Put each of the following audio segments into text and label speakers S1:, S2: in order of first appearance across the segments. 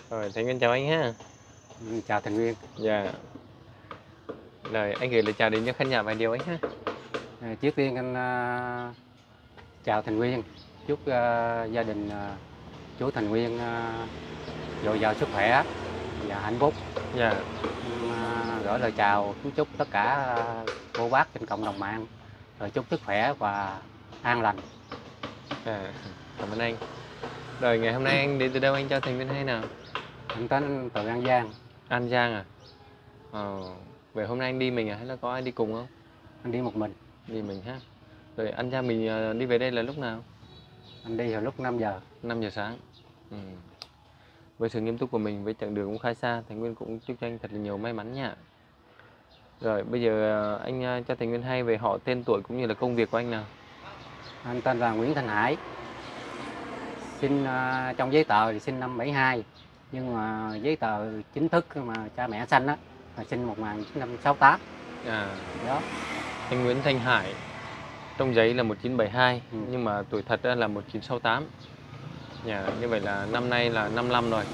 S1: Rồi, Thành Nguyên chào anh ha.
S2: Chào Thành Nguyên.
S1: Dạ. Rồi, anh gửi lời chào đến cho khán giả vài điều anh ha.
S2: Trước tiên anh chào Thành Nguyên, chúc gia đình chú Thành Nguyên dồi dào sức khỏe và hạnh phúc.
S1: Dạ.
S2: Gửi lời chào kính chúc tất cả cô bác trên cộng đồng mạng, rồi chúc sức khỏe và an lành.
S1: Cảm ơn anh. Rồi, ngày hôm nay anh đến từ đâu anh cho Thành Nguyên hay nào?
S2: Anh đến từ An Giang.
S1: An Giang à? Vậy hôm nay anh đi mình à hay là có ai đi cùng không?
S2: Anh đi một mình.
S1: Đi mình ha. Rồi, An Giang mình đi về đây là lúc nào?
S2: Anh đi vào lúc 5 giờ.
S1: 5 giờ sáng. Với sự nghiêm túc của mình, với chặng đường cũng khá xa, Thành Nguyên cũng chúc cho anh thật là nhiều may mắn nha. Rồi, bây giờ anh cho Thành Nguyên hay về họ, tên tuổi cũng như là công việc của anh nào.
S2: Anh tên là Nguyễn Thành Hải. Sinh trong giấy tờ thì sinh năm 72, nhưng mà giấy tờ chính thức mà cha mẹ sanh á là sinh 1968. Đó.
S1: Anh Nguyễn Thành Hải, trong giấy là 1972, nhưng mà tuổi thật là 1968. Như vậy là năm nay là 55 rồi.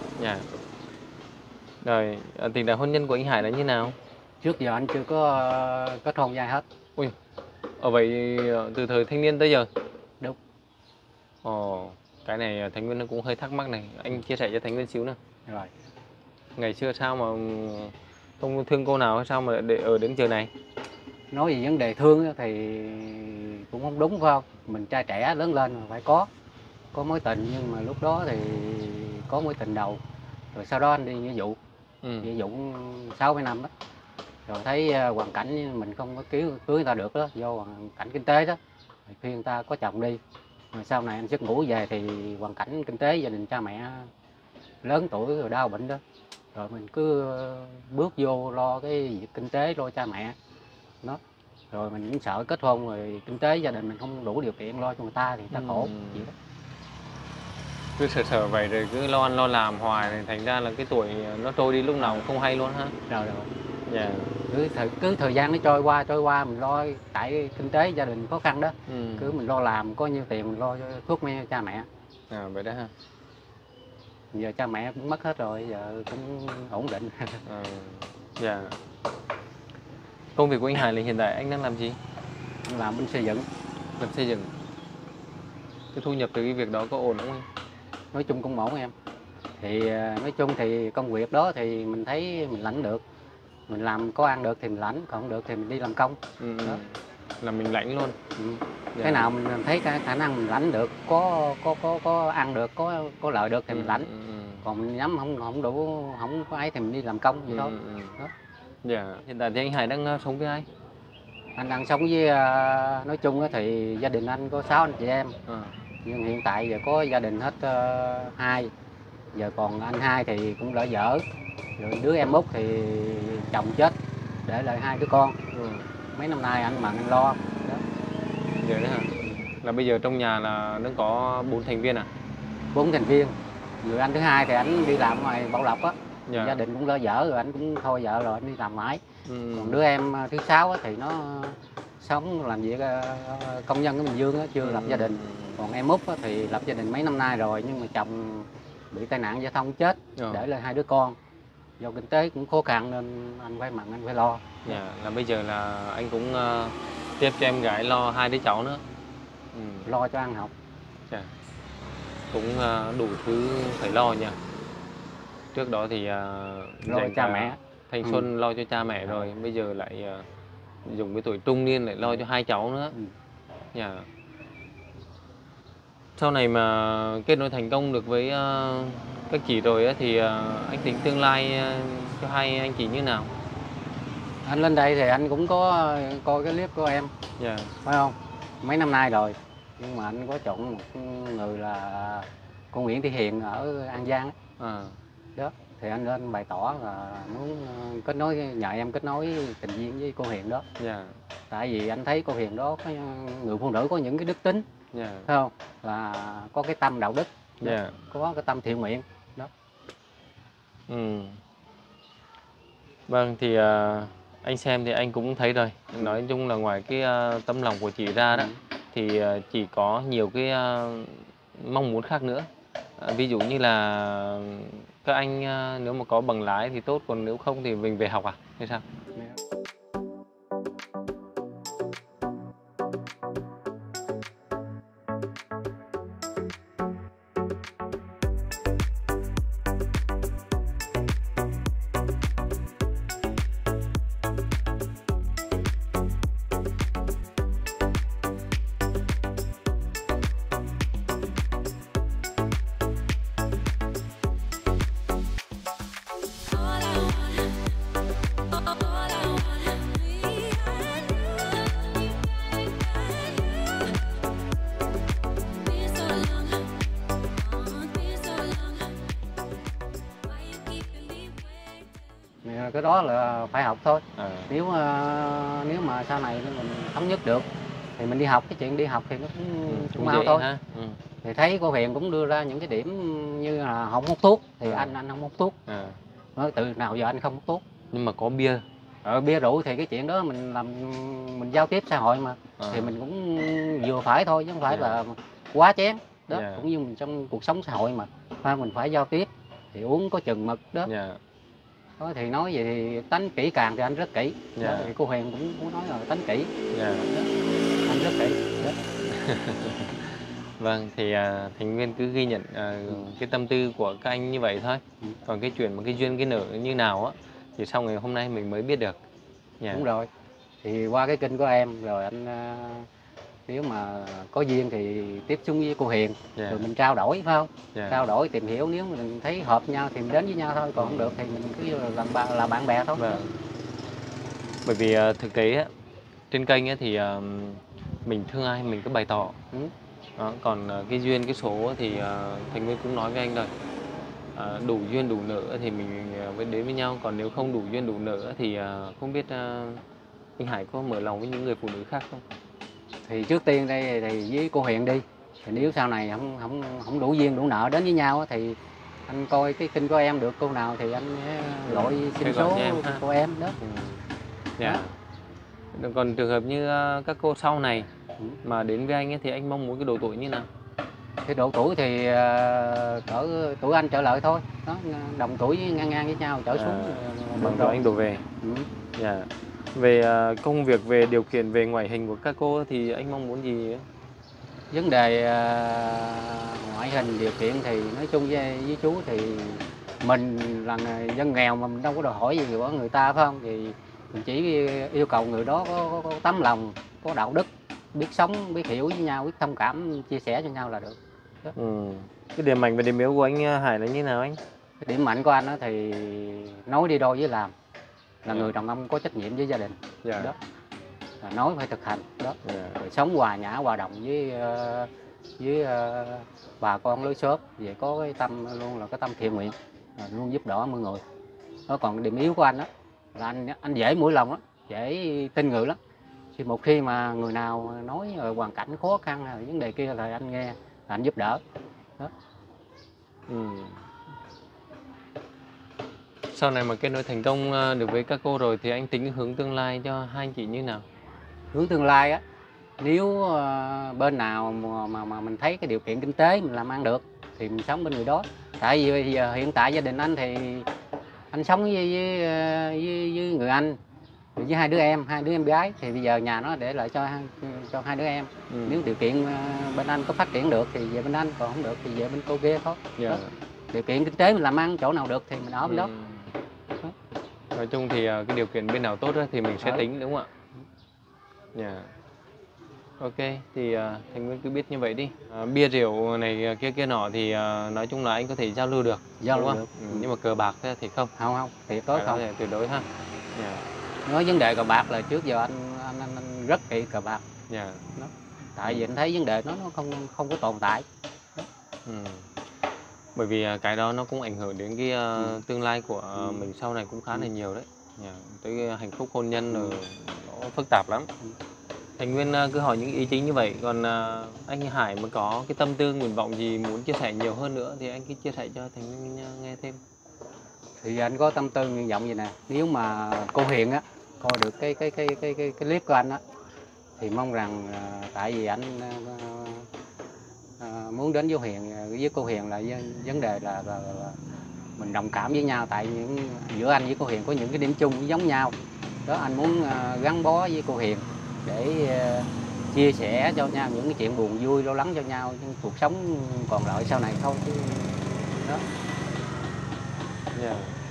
S1: Rồi, tình trạng hôn nhân của anh Hải là như nào?
S2: Trước giờ anh chưa có kết hôn với ai hết.
S1: Ui, vậy từ thời thanh niên tới giờ?
S2: Đúng.
S1: Cái này Thành Nguyên cũng hơi thắc mắc này, anh chia sẻ cho Thành Nguyên xíu nữa.
S2: Rồi.
S1: Ngày xưa sao mà không thương cô nào hay sao mà để ở đến giờ này?
S2: Nói về vấn đề thương thì cũng không đúng, phải không? Mình trai trẻ lớn lên mà phải có mối tình, nhưng mà lúc đó thì có mối tình đầu, rồi sau đó anh đi nghĩa vụ. Nghĩa vụ 60 năm đó. Rồi thấy hoàn cảnh mình không có cưới người ta được đó, do hoàn cảnh kinh tế đó. Rồi khuyên người ta có chồng đi. Rồi sau này anh xuất ngũ về thì hoàn cảnh kinh tế gia đình cha mẹ lớn tuổi rồi đau bệnh đó. Rồi mình cứ bước vô lo cái việc kinh tế, lo cha mẹ đó. Rồi mình cũng sợ kết hôn rồi kinh tế gia đình mình không đủ điều kiện lo cho người ta thì người ta khổ vậy đó.
S1: Cứ sợ vậy rồi cứ lo ăn lo làm hoài thì thành ra là cái tuổi nó trôi đi lúc nào cũng không hay luôn ha.
S2: Rồi. Cứ thời gian nó trôi qua mình lo, tại kinh tế gia đình khó khăn đó. Cứ mình lo làm, có nhiêu tiền mình lo cho thuốc men cho cha mẹ.
S1: Vậy đó ha.
S2: Giờ cha mẹ cũng mất hết rồi, giờ cũng ổn định.
S1: Công việc của anh Hải là hiện tại anh đang làm gì?
S2: Anh làm bên xây dựng.
S1: Làm xây dựng. Cái thu nhập từ cái việc đó có ổn không anh?
S2: Nói chung cũng ổn em. Thì nói chung thì công việc đó thì mình thấy mình lãnh được. Mình làm có ăn được thì mình lãnh, còn không được thì mình đi làm công. Đó.
S1: Là mình lãnh luôn.
S2: Cái nào mình thấy cái khả năng mình lãnh được, có ăn được, có lợi được thì mình lãnh. Còn mình nhắm không đủ, không có ấy thì mình đi làm công vậy thôi. Đó.
S1: Hiện tại thì anh Hải đang sống với ai?
S2: Anh đang sống với nói chung thì gia đình anh có 6 anh chị em. Nhưng hiện tại giờ có gia đình hết 2. Giờ còn anh 2 thì cũng lỡ dở. Rồi đứa em út thì chồng chết để lại 2 đứa con. Mấy năm nay anh mặn anh lo. Đó.
S1: Vậy đó hả? Là bây giờ trong nhà là nó có 4 thành viên à?
S2: 4 thành viên. Người anh thứ 2 thì anh đi làm ngoài Bảo Lộc á. Gia đình cũng lỡ dở rồi anh cũng thôi vợ rồi anh đi làm mãi. Còn đứa em thứ 6 thì nó sống làm việc công nhân ở Bình Dương á, chưa lập gia đình. Còn em út thì lập gia đình mấy năm nay rồi, nhưng mà chồng bị tai nạn giao thông chết để lại 2 đứa con. Do kinh tế cũng khó khăn nên anh phải mặn anh phải lo.
S1: Là bây giờ là anh cũng tiếp cho em gái lo 2 đứa cháu nữa.
S2: Lo cho ăn học.
S1: Cũng đủ thứ phải lo nha. Trước đó thì
S2: lo cho cha mẹ,
S1: thanh xuân lo cho cha mẹ rồi, bây giờ lại dùng cái tuổi trung niên lại lo cho 2 cháu nữa. Sau này mà kết nối thành công được với các chị rồi thì anh tính tương lai cho hai anh chị như nào?
S2: Anh lên đây thì anh cũng có coi cái clip của em, phải không? Mấy năm nay rồi, nhưng mà anh có chọn một người là cô Nguyễn Thị Hiền ở An Giang ấy. Đó, thì anh lên bày tỏ là muốn kết nối, nhờ em kết nối tình duyên với cô Hiền đó. Tại vì anh thấy cô Hiền đó có người phụ nữ có những cái đức tính, phải không? Là có cái tâm đạo đức, có cái tâm thiện nguyện đó.
S1: Vâng, thì anh xem thì anh cũng thấy rồi. Nói chung là ngoài cái tấm lòng của chị ra đó, thì chị có nhiều cái mong muốn khác nữa. Ví dụ như là các anh nếu mà có bằng lái thì tốt, còn nếu không thì mình về học à hay sao?
S2: Cái đó là phải học thôi.
S1: À,
S2: Nếu mà sau này mình thống nhất được thì mình đi học, cái chuyện đi học thì nó cũng mau
S1: dễ
S2: thôi.
S1: ha.
S2: Thì thấy cô Hiền cũng đưa ra những cái điểm như là không hút thuốc thì
S1: À.
S2: anh không hút thuốc. Nói từ nào giờ anh không hút thuốc.
S1: Nhưng mà có bia.
S2: Bia rượu thì cái chuyện đó mình làm, mình giao tiếp xã hội mà, thì mình cũng vừa phải thôi chứ không phải là quá chén đó. Cũng như mình trong cuộc sống xã hội mà mình phải giao tiếp thì uống có chừng mực đó. Đó, thì nói vậy thì tánh kỹ càng thì anh rất kỹ. Đó, thì cô Huyền cũng nói là tánh kỹ. Đó, anh rất kỹ. Đó.
S1: Vâng, thì thành viên cứ ghi nhận cái tâm tư của các anh như vậy thôi. Còn cái chuyện mà cái duyên cái nợ như nào á thì sau ngày hôm nay mình mới biết được.
S2: Đúng rồi. Thì qua cái kênh của em rồi anh nếu mà có duyên thì tiếp xúc với cô Hiền rồi mình trao đổi phải không? Trao đổi tìm hiểu, nếu mình thấy hợp nhau thì mình đến với nhau thôi, còn không được thì mình cứ là bạn bè thôi.
S1: Vâng. Bởi vì thực tế á, trên kênh á thì mình thương ai mình cứ bày tỏ. Đó, còn cái duyên cái số thì Thành Nguyên cũng nói với anh rồi, đủ duyên đủ nợ thì mình mới đến với nhau, còn nếu không đủ duyên đủ nợ thì không biết anh Hải có mở lòng với những người phụ nữ khác không?
S2: Thì trước tiên đây thì với cô Hiền đi, thì nếu sau này không đủ duyên đủ nợ đến với nhau thì anh coi cái kênh của em được cô nào thì anh gọi xin số cô em đó.
S1: Còn trường hợp như các cô sau này mà đến với anh ấy, thì anh mong muốn cái độ tuổi như nào?
S2: Cái độ tuổi thì cỡ tuổi anh trở lại thôi, đó, đồng tuổi ngang ngang với nhau trở xuống
S1: bằng rồi anh đổ về. Về công việc, về điều kiện, về ngoại hình của các cô thì anh mong muốn gì ấy?
S2: Vấn đề ngoại hình điều kiện thì nói chung với chú thì mình là dân nghèo mà mình đâu có đòi hỏi gì của người ta phải không, thì mình chỉ yêu cầu người đó có tấm lòng, có đạo đức, biết sống, biết hiểu với nhau, biết thông cảm, chia sẻ cho nhau là được.
S1: Cái điểm mạnh và điểm yếu của anh Hải là như nào anh?
S2: Cái điểm mạnh của anh đó thì nói đi đôi với làm, là người đàn ông có trách nhiệm với gia đình. Đó. Là nói phải thực hành đó. Rồi sống hòa nhã hòa đồng với bà con lối xóm, về có cái tâm luôn là cái tâm thiện nguyện, luôn giúp đỡ mọi người. Đó, còn điểm yếu của anh đó là anh dễ mũi lòng lắm, dễ tin người lắm. Thì một khi mà người nào nói hoàn cảnh khó khăn hay vấn đề kia là anh nghe, là anh giúp đỡ. Đó.
S1: Sau này mà kết nối thành công được với các cô rồi thì anh tính hướng tương lai cho hai anh chị như nào?
S2: Hướng tương lai á, nếu bên nào mà mình thấy cái điều kiện kinh tế mình làm ăn được thì mình sống bên người đó. Tại vì bây giờ hiện tại gia đình anh thì anh sống với người anh, với hai đứa em gái, thì bây giờ nhà nó để lại cho hai đứa em. Nếu điều kiện bên anh có phát triển được thì về bên anh, còn không được thì về bên cô kia thôi. Điều kiện kinh tế mình làm ăn chỗ nào được thì mình ở bên đó.
S1: Nói chung thì cái điều kiện bên nào tốt thì mình sẽ tính, đúng không ạ? Ok, thì Thành Nguyên cứ biết như vậy đi. Bia rượu này kia nọ thì nói chung là anh có thể giao lưu được,
S2: giao lưu được.
S1: Nhưng mà cờ bạc thì không.
S2: Không, tuyệt đối không.
S1: Tuyệt đối ha.
S2: Nói vấn đề cờ bạc là trước giờ anh rất kỹ cờ bạc. Đó. Tại vì anh thấy vấn đề nó không có tồn tại.
S1: Bởi vì cái đó nó cũng ảnh hưởng đến cái tương lai của mình sau này cũng khá là nhiều đấy. Tới hạnh phúc hôn nhân rồi nó phức tạp lắm. Thành Nguyên cứ hỏi những ý chính như vậy. Còn anh Hải mà có cái tâm tư nguyện vọng gì muốn chia sẻ nhiều hơn nữa thì anh cứ chia sẻ cho Thành Nguyên nghe thêm.
S2: Thì anh có tâm tư nguyện vọng gì nè, nếu mà cô Hiền á coi được cái clip của anh á thì mong rằng tại vì anh muốn đến với Hiền với cô Hiền là vấn đề là mình đồng cảm với nhau, tại giữa anh với cô Hiền có những cái điểm chung giống nhau. Đó, anh muốn gắn bó với cô Hiền để chia sẻ cho nhau những cái chuyện buồn vui, lo lắng cho nhau trong cuộc sống còn lại sau này thôi chứ. Đó.
S1: Dạ.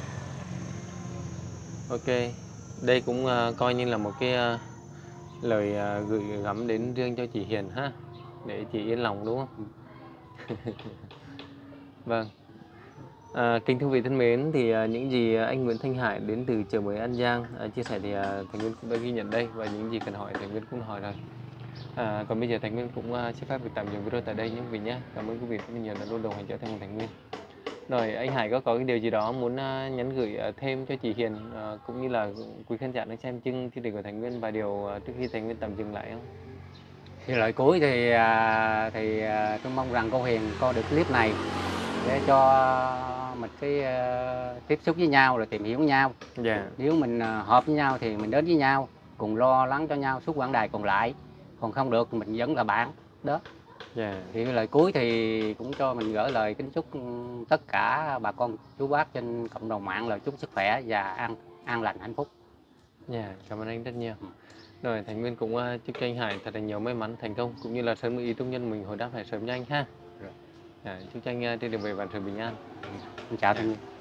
S1: Ok, đây cũng coi như là một cái lời gửi gắm đến riêng cho chị Hiền ha, để chị yên lòng đúng không? Vâng. Kính thưa quý vị thân mến, thì những gì anh Nguyễn Thanh Hải đến từ chợ mới An Giang chia sẻ thì Thành Nguyên cũng đã ghi nhận đây, và những gì cần hỏi Thành Nguyên cũng hỏi rồi. Còn bây giờ Thành Nguyên cũng xin phép được tạm dừng video tại đây nhé quý vị nhé. Cảm ơn quý vị rất nhiều đã luôn đồng hành trở thành Thành Nguyên. Rồi anh Hải có cái điều gì đó muốn nhắn gửi thêm cho chị Hiền cũng như là quý khán giả đang xem chương trình của Thành Nguyên vài điều trước khi Thành Nguyên tạm dừng lại không?
S2: Thì lời cuối thì tôi mong rằng cô Hiền coi được clip này để cho mình cái tiếp xúc với nhau rồi tìm hiểu nhau.
S1: Dạ.
S2: Nếu mình hợp với nhau thì mình đến với nhau, cùng lo lắng cho nhau suốt quãng đời còn lại. Còn không được thì mình vẫn là bạn. Đó.
S1: Dạ.
S2: Thì lời cuối thì cũng cho mình gửi lời kính chúc tất cả bà con chú bác trên cộng đồng mạng là chúc sức khỏe và an lành hạnh phúc.
S1: Dạ, cảm ơn anh rất nhiều. Rồi Thành Nguyên cũng chúc cho anh Hải thật là nhiều may mắn, thành công cũng như là sớm ý trung nhân mình hồi đáp lại sớm nhanh ha.
S2: Rồi.
S1: Chúc cho anh trên đường về vạn sự bình an.
S2: Xin chào Thành Nguyên.